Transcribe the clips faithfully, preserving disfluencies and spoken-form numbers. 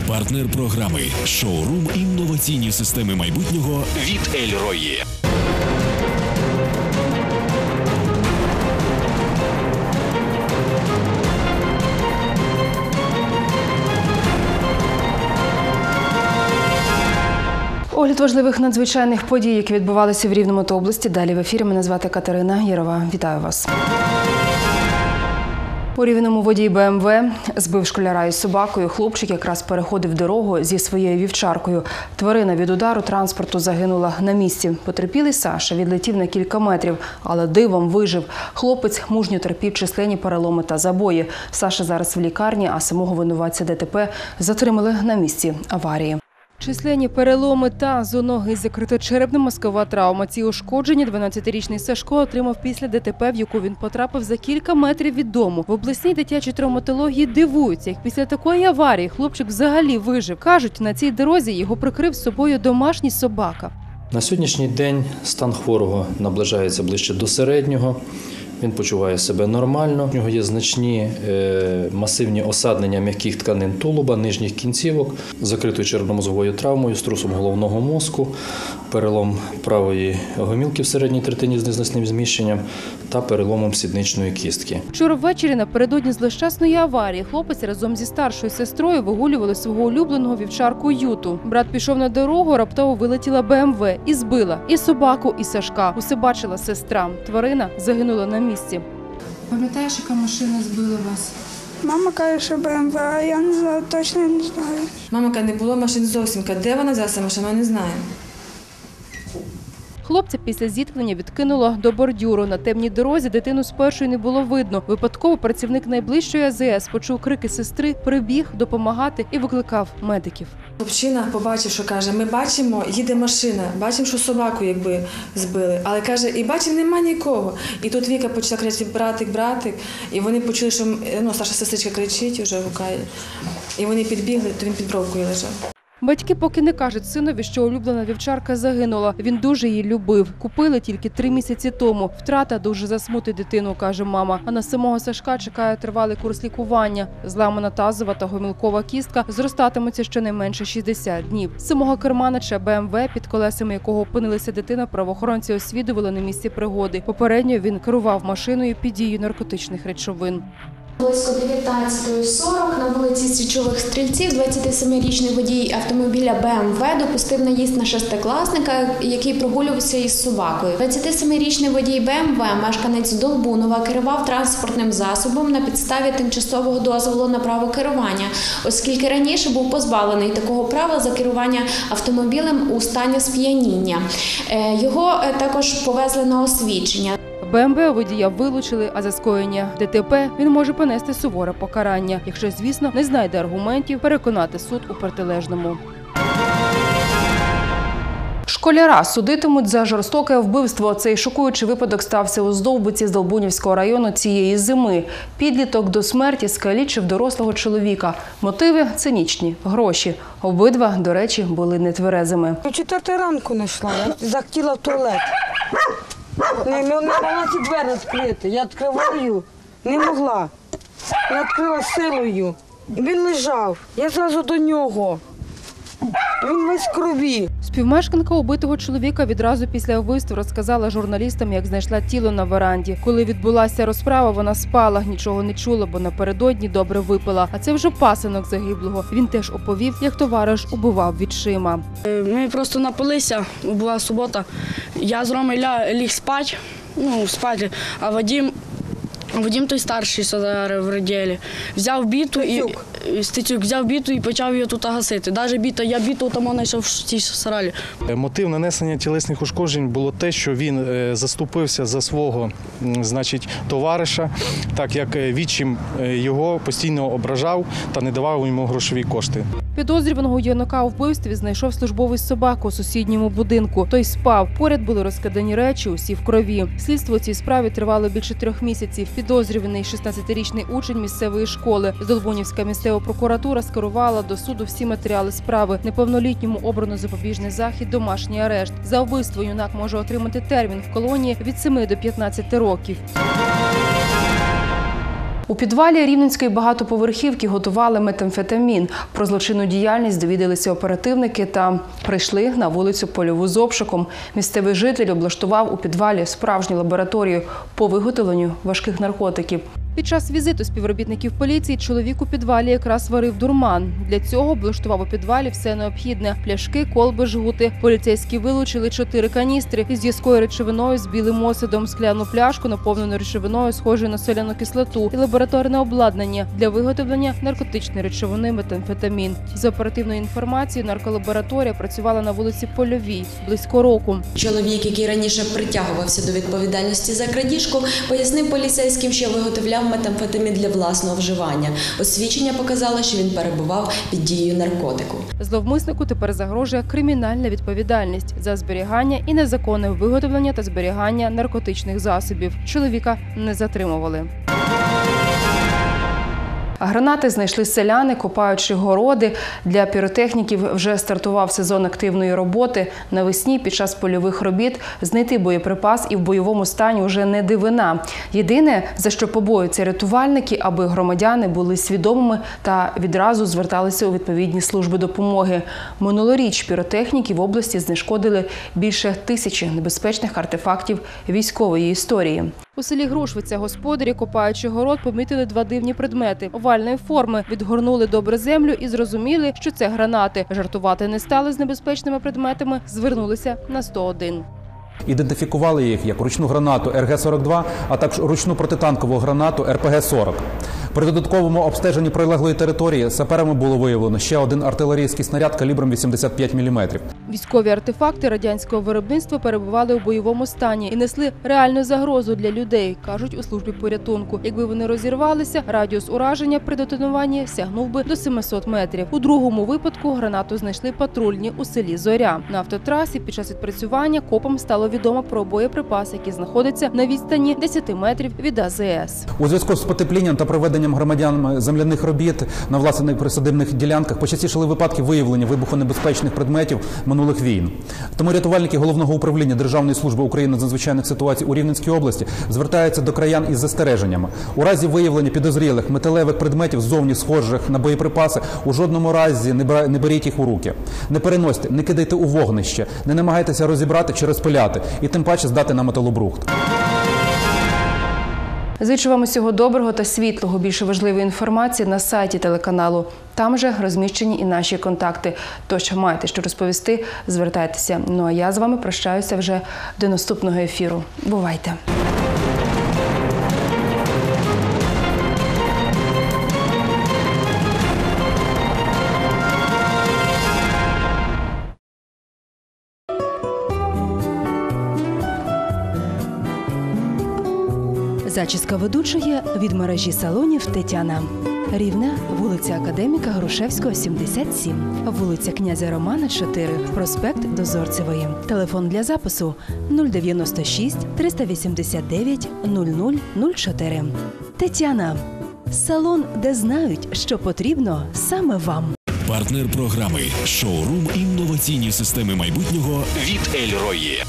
Партнер програми «Шоурум інноваційні системи майбутнього» від Ель-Рої. Огляд важливих надзвичайних подій, які відбувалися в Рівному та області. Далі в ефірі. Мене звати Катерина Ярова. Вітаю вас. У Рівному водій Бе Ем Ве збив школяра із собакою. Хлопчик якраз переходив дорогу зі своєю вівчаркою. Тварина від удару транспорту загинула на місці. Потерпілий Саша відлетів на кілька метрів, але дивом вижив. Хлопець мужньо терпів численні переломи та забої. Саша зараз в лікарні, а самого винуватця Де Те Пе затримали на місці аварії. Численні переломи та зоноги, закриточерепно-мозкова травма. Ці ушкодження дванадцятирічний Сашко отримав після Де Те Пе, в яку він потрапив за кілька метрів від дому. В обласній дитячій травматології дивуються, як після такої аварії хлопчик взагалі вижив. Кажуть, на цій дорозі його прикрив з собою домашній собака. На сьогоднішній день стан хворого наближається ближче до середнього. Він почуває себе нормально. У нього є значні е, масивні осаднення м'яких тканин тулуба, нижніх кінцівок, закритою черепно-мозговою травмою, струсом головного мозку, перелом правої гомілки в середній третині з незначним зміщенням та переломом сідничної кістки. Вчора ввечері напередодні злощасної аварії хлопець разом зі старшою сестрою вигулювали свого улюбленого вівчарку Юту. Брат пішов на дорогу, раптово вилетіла Бе Ем Ве і збила і собаку, і Сашка. Усе бачила сестра. Тварина загинула на місці. Пам'ятаєш, яка машина збила вас? Мама каже, що Бе Ем Ве, а я не знаю, точно не знаю. Мама каже, не було машин зовсім. Де вона взялася машина, не знаю. Хлопця після зіткнення відкинуло до бордюру. На темній дорозі дитину спершу й не було видно. Випадково працівник найближчої А Зе Ес почув крики сестри, прибіг допомагати і викликав медиків. Хлопчина побачив, що каже, ми бачимо, їде машина, бачимо, що собаку якби збили. Але каже, і бачимо, нема нікого. І тут Віка почала кричати братик, братик. І вони почули, що ну, старша сестричка кричить, вже гукає. І вони підбігли, то він під бровкою лежав. Батьки поки не кажуть синові, що улюблена вівчарка загинула. Він дуже її любив. Купили тільки три місяці тому. Втрата дуже засмутить дитину, каже мама. А на самого Сашка чекає тривалий курс лікування. Зламана тазова та гомілкова кістка зростатимуться щонайменше шістдесят днів. Самого керманича Бе Ем Ве, під колесами якого опинилася дитина, правоохоронці освідували на місці пригоди. Попередньо він керував машиною під дією наркотичних речовин. Близько дев'ятнадцятої сорок на вулиці Січових Стрільців двадцятисемирічний водій автомобіля Бе Ем Ве допустив наїзд на шестикласника, який прогулювався із собакою. двадцятисемирічний водій Бе Ем Ве, мешканець Долбунова, керував транспортним засобом на підставі тимчасового дозволу на право керування, оскільки раніше був позбавлений такого права за керування автомобілем у стані сп'яніння. Його також повезли на освідчення. Бе Ем Ве водія вилучили, а за скоєння Де Те Пе він може понести суворе покарання, якщо, звісно, не знайде аргументів переконати суд у протилежному. Школяра судитимуть за жорстоке вбивство. Цей шокуючий випадок стався у Здовбиці з Долбунівського району цієї зими. Підліток до смерті скалічив дорослого чоловіка. Мотиви – цинічні – гроші. Обидва, до речі, були нетверезими. О четвертій ранку не йшла, я захотіла в туалет. Не, не могла ці двері відкрити. Я відкриваю, не могла. Я відкрила силою. Він лежав. Я зразу до нього. Він весь в крові. Співмешканка убитого чоловіка відразу після вбивства розказала журналістам, як знайшла тіло на веранді. Коли відбулася розправа, вона спала, нічого не чула, бо напередодні добре випила. А це вже пасинок загиблого. Він теж оповів, як товариш убивав відчима. Ми просто напилися, була субота. Я з Ромою ліг спати, ну, спати, а Вадим... Вадим той старший в роділі, взяв біту і Стецюк взяв біту і почав її тут гасити. Навіть біта, я біту там знайшов в цій саралі. Мотив нанесення тілесних ушкоджень було те, що він заступився за свого, значить, товариша, так як відчим його постійно ображав та не давав йому грошові кошти. Підозрюваного юнака у вбивстві знайшов службовий собаку у сусідньому будинку. Той спав. Поряд були розкидані речі, усі в крові. Слідство у цій справі тривало більше трьох місяців. Підозрюваний шістнадцятирічний учень місцевої школи. Здолбунівська місцева прокуратура скерувала до суду всі матеріали справи. Неповнолітньому обрано запобіжний захід – домашній арешт. За вбивство юнак може отримати термін в колонії від семи до п'ятнадцяти років. У підвалі рівненської багатоповерхівки готували метамфетамін. Про злочинну діяльність довідалися оперативники та прийшли на вулицю Польову з обшуком. Місцевий житель облаштував у підвалі справжню лабораторію по виготовленню важких наркотиків. Під час візиту співробітників поліції чоловік у підвалі якраз варив дурман. Для цього облаштував у підвалі все необхідне – пляшки, колби, жгути. Поліцейські вилучили чотири каністри із в'язкою речовиною з білим осидом, скляну пляшку, наповнену речовиною, схожою на соляну кислоту, і лабораторне обладнання для виготовлення наркотичної речовини метамфетамін. За оперативною інформацією, нарколабораторія працювала на вулиці Польовій близько року. Чоловік, який раніше притягувався до відповідальності за крадіжку, пояснив поліцейським, що виготовляв метамфетамін для власного вживання. Освідчення показало, що він перебував під дією наркотику. Зловмиснику тепер загрожує кримінальна відповідальність за зберігання і незаконне виготовлення та зберігання наркотичних засобів. Чоловіка не затримували. Гранати знайшли селяни, копаючи городи. Для піротехніків вже стартував сезон активної роботи. Навесні під час польових робіт знайти боєприпас і в бойовому стані вже не дивина. Єдине, за що побоюються рятувальники, аби громадяни були свідомими та відразу зверталися у відповідні служби допомоги. Минулоріч піротехніки в області знешкодили більше тисячі небезпечних артефактів військової історії. У селі Грушвиця господарі, копаючи город, помітили два дивні предмети овальної форми. Відгорнули добре землю і зрозуміли, що це гранати. Жартувати не стали з небезпечними предметами, звернулися на сто один. Ідентифікували їх як ручну гранату ер ге сорок два, а також ручну протитанкову гранату ер пе ге сорок. При додатковому обстеженні прилеглої території саперами було виявлено ще один артилерійський снаряд калібром вісімдесят п'ять міліметрів. Військові артефакти радянського виробництва перебували у бойовому стані і несли реальну загрозу для людей, кажуть у службі порятунку. Якби вони розірвалися, радіус ураження при детонуванні сягнув би до семисот метрів. У другому випадку гранату знайшли патрульні у селі Зоря. На автотрасі під час відпрацювання копам стало відомо про боєприпас, який знаходиться на відстані десяти метрів від а зе ес. У зв'язку з потеплінням та проведенням громадянами земляних робіт на власних присадибних ділянках почастішали випадки виявлення вибухонебезпечних предметів минулих війн. Тому рятувальники Головного управління Державної служби України з надзвичайних ситуацій у Рівненській області звертаються до краян із застереженнями. У разі виявлення підозрілих металевих предметів зовні схожих на боєприпаси, у жодному разі не беріть їх у руки. Не переносьте, не кидайте у вогнище, не намагайтеся розібрати чи розпиляти і тим паче здати на металобрухт. Зичу вам усього доброго та світлого. Більше важливої інформації на сайті телеканалу. Там же розміщені і наші контакти. Тож маєте що розповісти, звертайтеся. Ну а я з вами прощаюся вже до наступного ефіру. Бувайте! Зачіска ведучої від мережі салонів «Тетяна». Рівне, вулиця Академіка Грушевського, сімдесят сім. Вулиця Князя Романа, чотири. Проспект Дозорцевої. Телефон для запису нуль дев'яносто шість триста вісімдесят дев'ять нуль нуль нуль чотири. «Тетяна». Салон, де знають, що потрібно саме вам. Партнер програми «Шоурум інноваційні системи майбутнього» від Ель-Рої.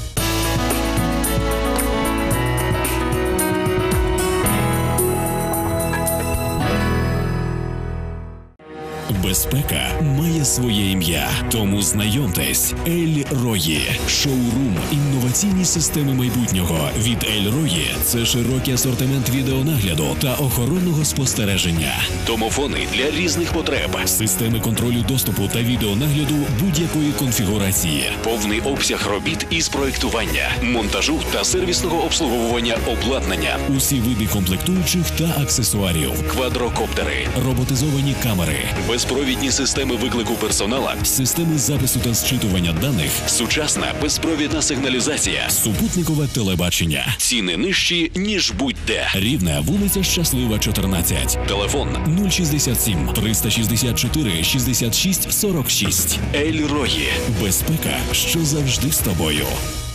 Безпека має своє ім'я, тому знайомтесь. Ель-Рої. Шоурум інноваційні системи майбутнього від Ель-Рої – це широкий асортимент відеонагляду та охоронного спостереження. Домофони для різних потреб, системи контролю доступу та відеонагляду будь-якої конфігурації, повний обсяг робіт із проєктування, монтажу та сервісного обслуговування обладнання, усі види комплектуючих та аксесуарів, квадрокоптери, роботизовані камери, безпровідні системи виклику персонала, системи запису та зчитування даних, сучасна безпровідна сигналізація, супутникове телебачення. Ціни нижчі, ніж будь-де. Рівне, вулиця Щаслива, чотирнадцять. Телефон нуль шістдесят сім триста шістдесят чотири шістдесят шість сорок шість. Ель-Рої. Безпека, що завжди з тобою.